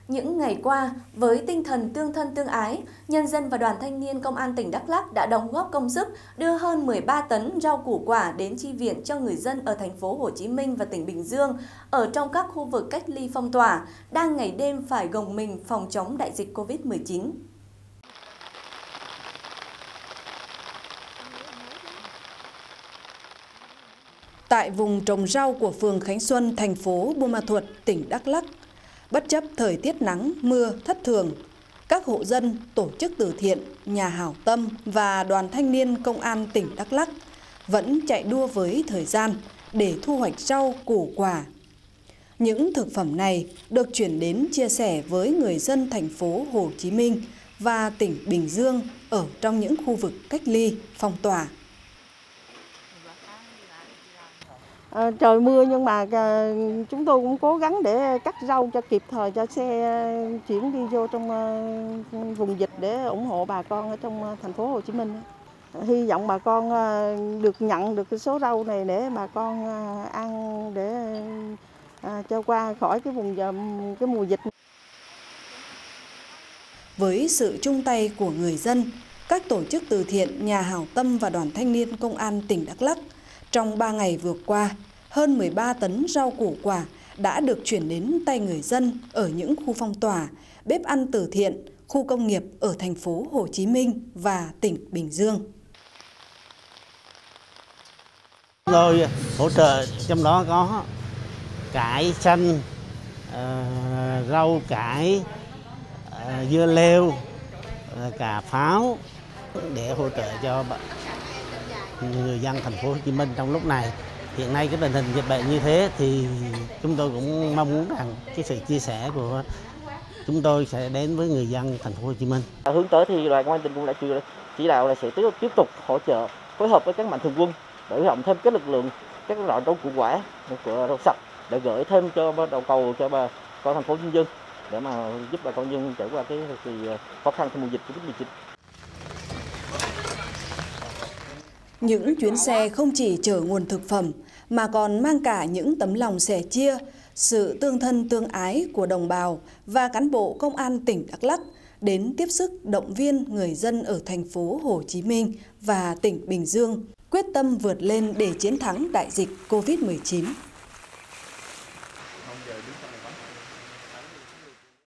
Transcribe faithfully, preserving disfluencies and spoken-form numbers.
Những ngày qua, với tinh thần tương thân tương ái, nhân dân và Đoàn Thanh niên Công an tỉnh Đắk Lắk đã đóng góp công sức đưa hơn mười ba tấn rau củ quả đến chi viện cho người dân ở thành phố Hồ Chí Minh và tỉnh Bình Dương ở trong các khu vực cách ly phong tỏa, đang ngày đêm phải gồng mình phòng chống đại dịch Covid mười chín. Tại vùng trồng rau của phường Khánh Xuân, thành phố Buôn Ma Thuột, tỉnh Đắk Lắk, bất chấp thời tiết nắng, mưa thất thường, các hộ dân, tổ chức từ thiện, nhà hảo tâm và Đoàn Thanh niên Công an tỉnh Đắk Lắk vẫn chạy đua với thời gian để thu hoạch rau củ quả. Những thực phẩm này được chuyển đến chia sẻ với người dân thành phố Hồ Chí Minh và tỉnh Bình Dương ở trong những khu vực cách ly, phong tỏa. À, trời mưa nhưng mà à, chúng tôi cũng cố gắng để cắt rau cho kịp thời cho xe chuyển đi vô trong à, vùng dịch để ủng hộ bà con ở trong thành phố Hồ Chí Minh. Hy vọng bà con à, được nhận được cái số rau này để bà con à, ăn để à, cho qua khỏi cái vùng cái mùa dịch. Với sự chung tay của người dân, các tổ chức từ thiện, nhà hảo tâm và Đoàn Thanh niên Công an tỉnh Đắk Lắk, trong ba ngày vừa qua, hơn mười ba tấn rau củ quả đã được chuyển đến tay người dân ở những khu phong tỏa, bếp ăn từ thiện, khu công nghiệp ở thành phố Hồ Chí Minh và tỉnh Bình Dương. Tôi hỗ trợ trong đó có cải xanh, uh, rau cải, uh, dưa leo, uh, cà pháo để hỗ trợ cho người dân thành phố Hồ Chí Minh trong lúc này. Hiện nay cái tình hình dịch bệnh như thế thì chúng tôi cũng mong muốn rằng cái sự chia sẻ của chúng tôi sẽ đến với người dân thành phố Hồ Chí Minh. Hướng tới thì Đoàn Công an tỉnh cũng đã chỉ đạo là sẽ tiếp tục hỗ trợ phối hợp với các mạnh thường quân để huy động thêm các lực lượng, các loại rau củ quả, rau sạch để gửi thêm cho đầu cầu cho bà con thành phố nhân dân để mà giúp bà con dân trải qua cái thì khó khăn trong mùa dịch Covid mười chín. Những chuyến xe không chỉ chở nguồn thực phẩm mà còn mang cả những tấm lòng sẻ chia, sự tương thân tương ái của đồng bào và cán bộ công an tỉnh Đắk Lắk đến tiếp sức động viên người dân ở thành phố Hồ Chí Minh và tỉnh Bình Dương quyết tâm vượt lên để chiến thắng đại dịch Covid mười chín.